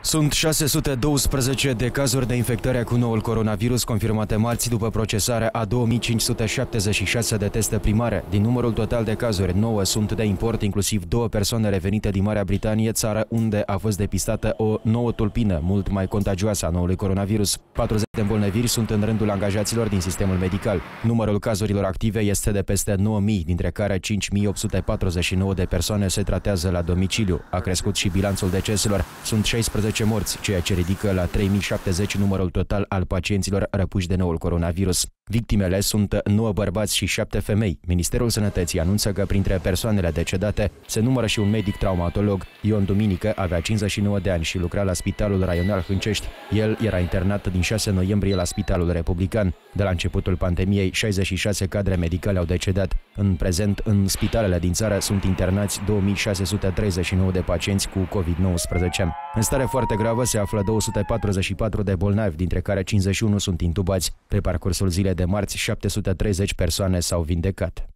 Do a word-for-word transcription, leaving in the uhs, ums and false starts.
Sunt șase sute douăsprezece de cazuri de infectare cu noul coronavirus confirmate marți după procesarea a două mii cinci sute șaptezeci și șase de teste primare. Din numărul total de cazuri, nouă sunt de import, inclusiv două persoane revenite din Marea Britanie, țară unde a fost depistată o nouă tulpină, mult mai contagioasă a noului coronavirus. patruzeci de îmbolnăviri sunt în rândul angajaților din sistemul medical. Numărul cazurilor active este de peste nouă mii, dintre care cinci mii opt sute patruzeci și nouă de persoane se tratează la domiciliu. A crescut și bilanțul deceselor. Sunt șaisprezece morți, ceea ce ridică la trei mii șaptezeci numărul total al pacienților răpuși de noul coronavirus. Victimele sunt nouă bărbați și șapte femei. Ministerul Sănătății anunță că printre persoanele decedate se numără și un medic traumatolog. Ion Duminică avea cincizeci și nouă de ani și lucra la Spitalul Raional Hâncești. El era internat din șase noiembrie la Spitalul Republican. De la începutul pandemiei, șaizeci și șase cadre medicale au decedat. În prezent, în spitalele din țară sunt internați două mii șase sute treizeci și nouă de pacienți cu COVID nouăsprezece. În stare foarte gravă se află două sute patruzeci și patru de bolnavi, dintre care cincizeci și unu sunt intubați. Pe parcursul zilei de marți, șapte sute treizeci persoane s-au vindecat.